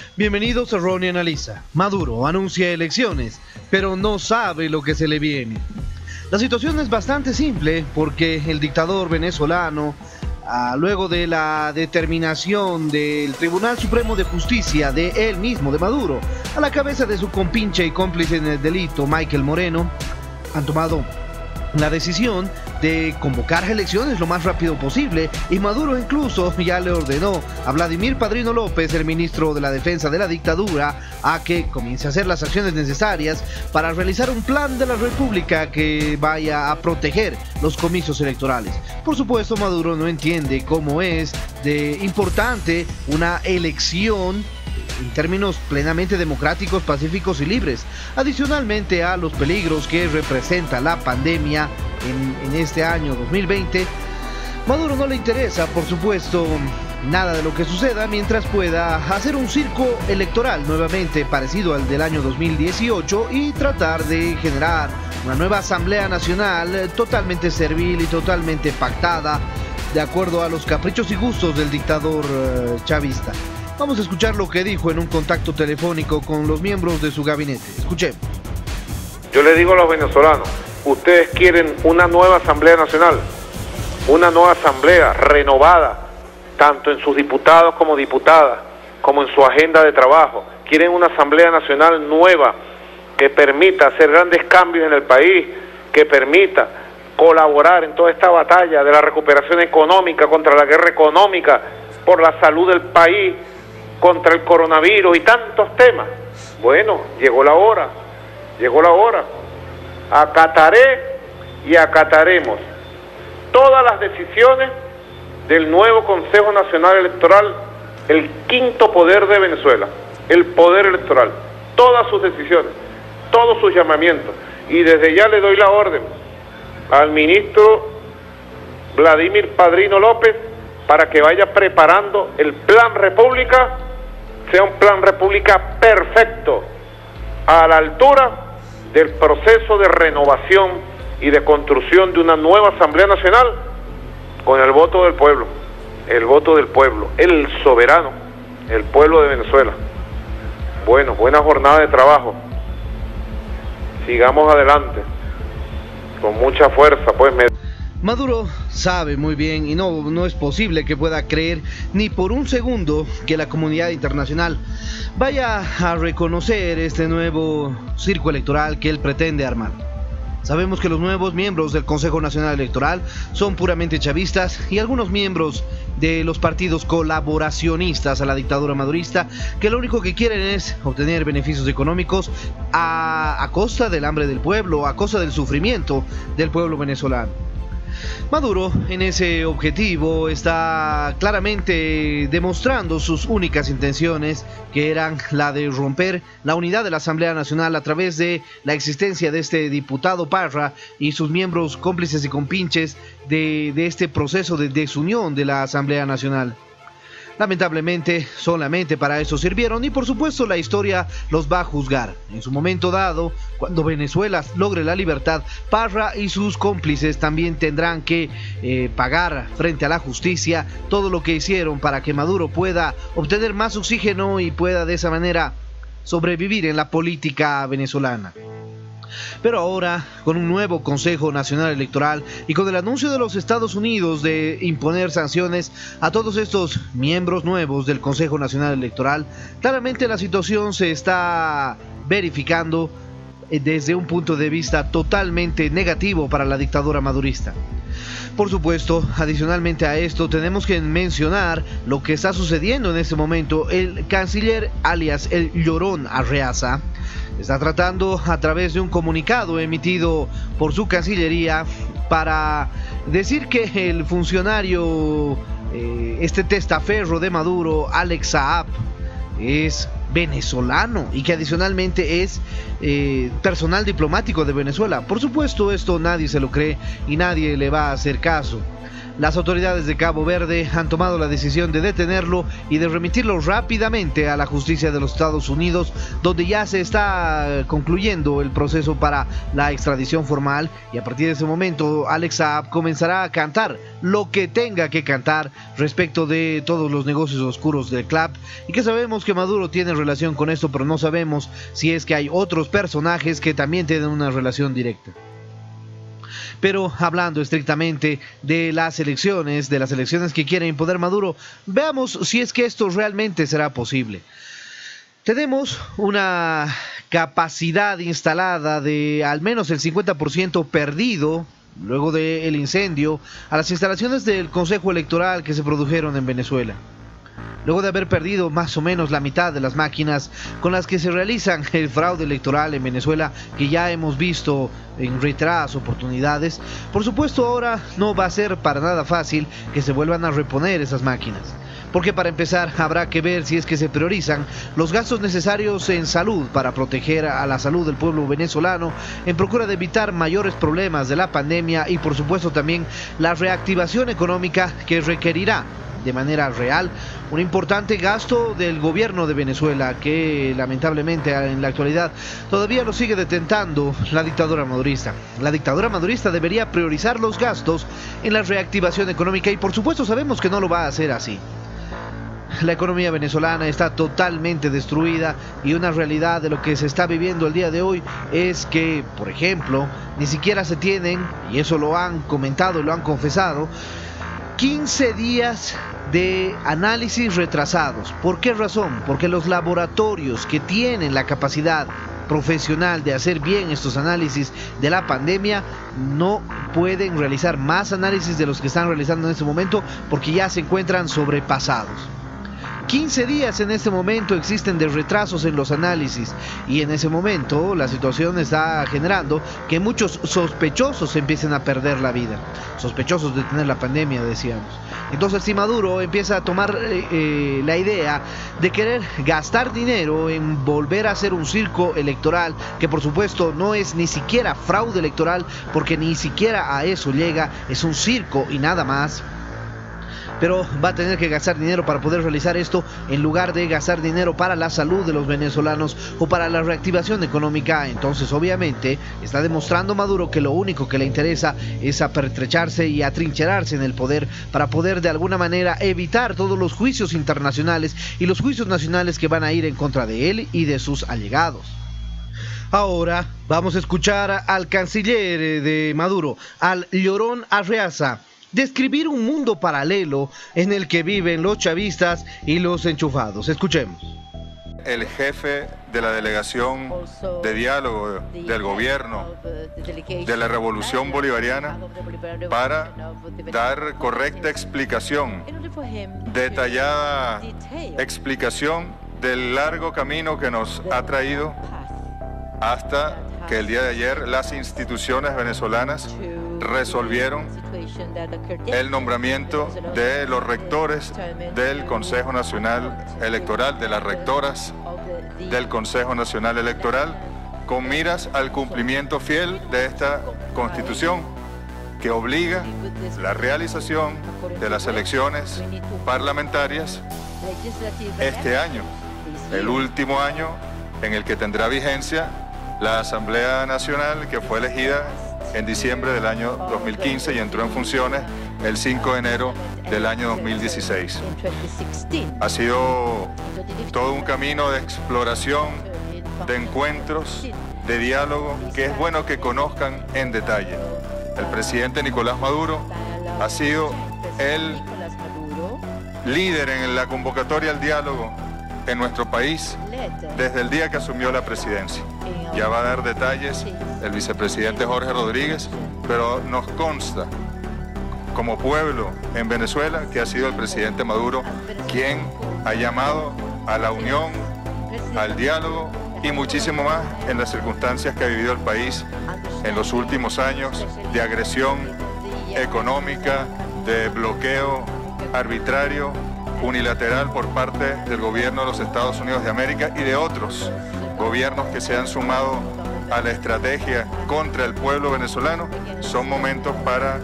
Bienvenidos a Ronnie Analiza. Maduro anuncia elecciones, pero no sabe lo que se le viene. La situación es bastante simple porque el dictador venezolano, luego de la determinación del Tribunal Supremo de Justicia de él mismo, de Maduro, a la cabeza de su compinche y cómplice en el delito, Michael Moreno, han tomado la decisión de convocar elecciones lo más rápido posible, y Maduro incluso ya le ordenó a Vladimir Padrino López, el ministro de la Defensa de la dictadura, a que comience a hacer las acciones necesarias para realizar un plan de la República que vaya a proteger los comicios electorales. Por supuesto, Maduro no entiende cómo es de importante una elección en términos plenamente democráticos, pacíficos y libres, adicionalmente a los peligros que representa la pandemia en este año 2020. Maduro no le interesa, por supuesto, nada de lo que suceda mientras pueda hacer un circo electoral nuevamente parecido al del año 2018 y tratar de generar una nueva Asamblea Nacional totalmente servil y totalmente pactada de acuerdo a los caprichos y gustos del dictador chavista. Vamos a escuchar lo que dijo en un contacto telefónico con los miembros de su gabinete. Escuchemos. Yo le digo a los venezolanos, ustedes quieren una nueva Asamblea Nacional, una nueva Asamblea renovada, tanto en sus diputados como diputadas, como en su agenda de trabajo. Quieren una Asamblea Nacional nueva que permita hacer grandes cambios en el país, que permita colaborar en toda esta batalla de la recuperación económica, contra la guerra económica, por la salud del país, contra el coronavirus y tantos temas. Bueno, llegó la hora. Acataré y acataremos todas las decisiones del nuevo Consejo Nacional Electoral, el quinto poder de Venezuela, el poder electoral, todas sus decisiones, todos sus llamamientos. Y desde ya le doy la orden al ministro Vladimir Padrino López para que vaya preparando el Plan República, sea un Plan República perfecto, a la altura del proceso de renovación y de construcción de una nueva Asamblea Nacional, con el voto del pueblo, el soberano, el pueblo de Venezuela. Bueno, buena jornada de trabajo, sigamos adelante, con mucha fuerza, pues. Maduro sabe muy bien y no es posible que pueda creer ni por un segundo que la comunidad internacional vaya a reconocer este nuevo circo electoral que él pretende armar. Sabemos que los nuevos miembros del Consejo Nacional Electoral son puramente chavistas y algunos miembros de los partidos colaboracionistas a la dictadura madurista, que lo único que quieren es obtener beneficios económicos a costa del hambre del pueblo, a costa del sufrimiento del pueblo venezolano. Maduro en ese objetivo está claramente demostrando sus únicas intenciones, que eran la de romper la unidad de la Asamblea Nacional a través de la existencia de este diputado Parra y sus miembros cómplices y compinches de este proceso de desunión de la Asamblea Nacional. Lamentablemente, solamente para eso sirvieron y por supuesto la historia los va a juzgar. En su momento dado, cuando Venezuela logre la libertad, Parra y sus cómplices también tendrán que pagar frente a la justicia todo lo que hicieron para que Maduro pueda obtener más oxígeno y pueda de esa manera sobrevivir en la política venezolana. Pero ahora, con un nuevo Consejo Nacional Electoral y con el anuncio de los Estados Unidos de imponer sanciones a todos estos miembros nuevos del Consejo Nacional Electoral, claramente la situación se está verificando desde un punto de vista totalmente negativo para la dictadura madurista. Por supuesto, adicionalmente a esto, tenemos que mencionar lo que está sucediendo en este momento. El canciller, alias el Llorón Arreaza, está tratando a través de un comunicado emitido por su Cancillería para decir que el funcionario, este testaferro de Maduro, Alex Saab, es venezolano y que adicionalmente es personal diplomático de Venezuela. Por supuesto, esto nadie se lo cree y nadie le va a hacer caso. Las autoridades de Cabo Verde han tomado la decisión de detenerlo y de remitirlo rápidamente a la justicia de los Estados Unidos, donde ya se está concluyendo el proceso para la extradición formal, y a partir de ese momento Alex Saab comenzará a cantar lo que tenga que cantar respecto de todos los negocios oscuros del club, y que sabemos que Maduro tiene relación con esto, pero no sabemos si es que hay otros personajes que también tienen una relación directa. Pero hablando estrictamente de las elecciones que quiere imponer Maduro, veamos si es que esto realmente será posible. Tenemos una capacidad instalada de al menos el 50% perdido luego del incendio a las instalaciones del Consejo Electoral que se produjeron en Venezuela. Luego de haber perdido más o menos la mitad de las máquinas con las que se realizan el fraude electoral en Venezuela, que ya hemos visto en reiteradas oportunidades, por supuesto ahora no va a ser para nada fácil que se vuelvan a reponer esas máquinas. Porque para empezar habrá que ver si es que se priorizan los gastos necesarios en salud para proteger a la salud del pueblo venezolano en procura de evitar mayores problemas de la pandemia, y por supuesto también la reactivación económica que requerirá de manera real un importante gasto del gobierno de Venezuela, que lamentablemente en la actualidad todavía lo sigue detentando la dictadura madurista. La dictadura madurista debería priorizar los gastos en la reactivación económica, y por supuesto sabemos que no lo va a hacer así. La economía venezolana está totalmente destruida, y una realidad de lo que se está viviendo el día de hoy es que, por ejemplo, ni siquiera se tienen, y eso lo han comentado y lo han confesado, 15 días de análisis retrasados. ¿Por qué razón? Porque los laboratorios que tienen la capacidad profesional de hacer bien estos análisis de la pandemia no pueden realizar más análisis de los que están realizando en este momento, porque ya se encuentran sobrepasados. 15 días en este momento existen de retrasos en los análisis, y en ese momento la situación está generando que muchos sospechosos empiecen a perder la vida, sospechosos de tener la pandemia, decíamos. Entonces, si Maduro empieza a tomar la idea de querer gastar dinero en volver a hacer un circo electoral, que por supuesto no es ni siquiera fraude electoral, porque ni siquiera a eso llega, es un circo y nada más, pero va a tener que gastar dinero para poder realizar esto, en lugar de gastar dinero para la salud de los venezolanos o para la reactivación económica. Entonces obviamente está demostrando Maduro que lo único que le interesa es apertrecharse y atrincherarse en el poder, para poder de alguna manera evitar todos los juicios internacionales y los juicios nacionales que van a ir en contra de él y de sus allegados. Ahora vamos a escuchar al canciller de Maduro, al Llorón Arreaza, describir un mundo paralelo en el que viven los chavistas y los enchufados. Escuchemos. El jefe de la delegación de diálogo del gobierno de la Revolución Bolivariana para dar correcta explicación, detallada explicación del largo camino que nos ha traído hasta que el día de ayer las instituciones venezolanas resolvieron el nombramiento de los rectores del Consejo Nacional Electoral, de las rectoras del Consejo Nacional Electoral, con miras al cumplimiento fiel de esta Constitución, que obliga la realización de las elecciones parlamentarias este año, el último año en el que tendrá vigencia la Asamblea Nacional, que fue elegida en diciembre del año 2015 y entró en funciones el 5 de enero del año 2016. Ha sido todo un camino de exploración, de encuentros, de diálogo, que es bueno que conozcan en detalle. El presidente Nicolás Maduro ha sido el líder en la convocatoria al diálogo en nuestro país desde el día que asumió la presidencia. Ya va a dar detalles el vicepresidente Jorge Rodríguez, pero nos consta como pueblo en Venezuela que ha sido el presidente Maduro quien ha llamado a la unión, al diálogo y muchísimo más en las circunstancias que ha vivido el país en los últimos años de agresión económica, de bloqueo arbitrario, unilateral por parte del gobierno de los Estados Unidos de América y de otros gobiernos que se han sumado a la estrategia contra el pueblo venezolano. Son momentos para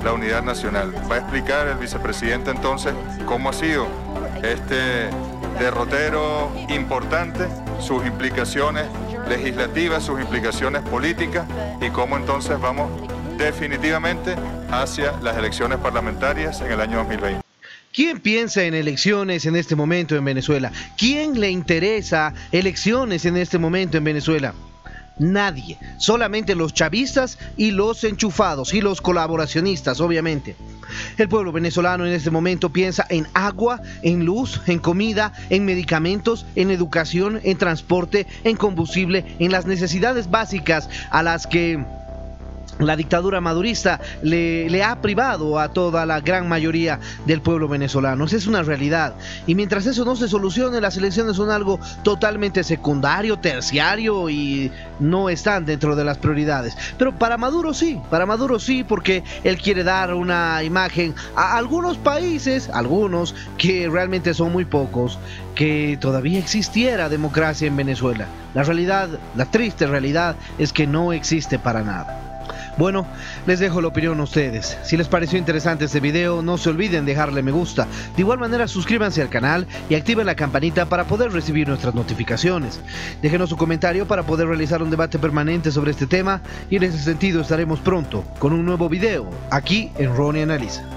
la unidad nacional. Va a explicar el vicepresidente entonces cómo ha sido este derrotero importante, sus implicaciones legislativas, sus implicaciones políticas y cómo entonces vamos definitivamente hacia las elecciones parlamentarias en el año 2020. ¿Quién piensa en elecciones en este momento en Venezuela? ¿Quién le interesa elecciones en este momento en Venezuela? Nadie, solamente los chavistas y los enchufados y los colaboracionistas, obviamente. El pueblo venezolano en este momento piensa en agua, en luz, en comida, en medicamentos, en educación, en transporte, en combustible, en las necesidades básicas a las que la dictadura madurista le ha privado a toda la gran mayoría del pueblo venezolano. Esa es una realidad. Y mientras eso no se solucione, las elecciones son algo totalmente secundario, terciario y no están dentro de las prioridades. Pero para Maduro sí, porque él quiere dar una imagen a algunos países, algunos que realmente son muy pocos, que todavía existiera democracia en Venezuela. La realidad, la triste realidad, es que no existe para nada. Bueno, les dejo la opinión a ustedes. Si les pareció interesante este video, no se olviden dejarle me gusta. De igual manera, suscríbanse al canal y activen la campanita para poder recibir nuestras notificaciones. Déjenos su comentario para poder realizar un debate permanente sobre este tema y en ese sentido estaremos pronto con un nuevo video aquí en Ronnie Analiza.